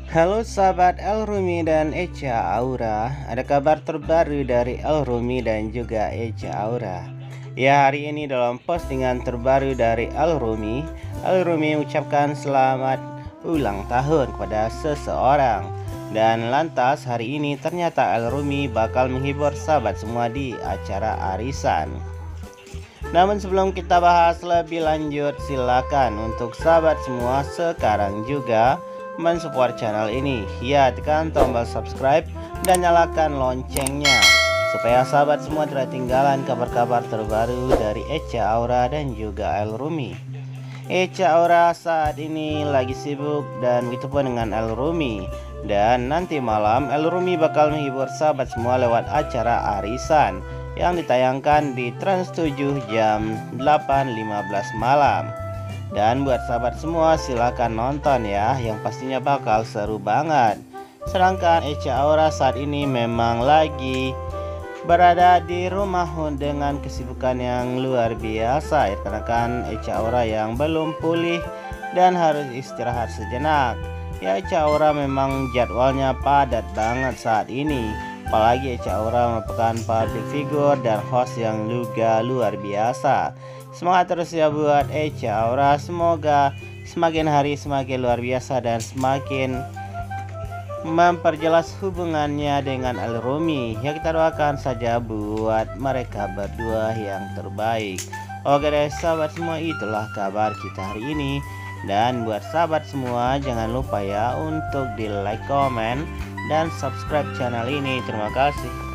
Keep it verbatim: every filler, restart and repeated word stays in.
Halo sahabat El Rumi dan Echa Aura. Ada kabar terbaru dari El Rumi dan juga Echa Aura. Ya, hari ini dalam postingan terbaru dari El Rumi, El Rumi mengucapkan selamat ulang tahun kepada seseorang. Dan lantas hari ini ternyata El Rumi bakal menghibur sahabat semua di acara arisan. Namun sebelum kita bahas lebih lanjut, silakan untuk sahabat semua sekarang juga mensupport channel ini. Ya, tekan tombol subscribe dan nyalakan loncengnya supaya sahabat semua tidak ketinggalan kabar-kabar terbaru dari Echa Aura dan juga El Rumi. Echa Aura saat ini lagi sibuk dan begitu pun dengan El Rumi. Dan nanti malam El Rumi bakal menghibur sahabat semua lewat acara arisan yang ditayangkan di Trans tujuh jam delapan lima belas malam. Dan buat sahabat semua silakan nonton ya, yang pastinya bakal seru banget. Sedangkan Echa Aura saat ini memang lagi berada di rumah dengan kesibukan yang luar biasa ya, karena kan Echa Aura yang belum pulih dan harus istirahat sejenak. Ya, Echa Aura memang jadwalnya padat banget saat ini. Apalagi Echa Aura merupakan public figure dan host yang juga luar biasa. Semangat terus ya buat Echa Aura. Semoga semakin hari semakin luar biasa dan semakin memperjelas hubungannya dengan El Rumi. Ya, kita doakan saja buat mereka berdua yang terbaik. Oke deh sahabat semua, itulah kabar kita hari ini. Dan buat sahabat semua jangan lupa ya untuk di like, comment, dan subscribe channel ini. Terima kasih.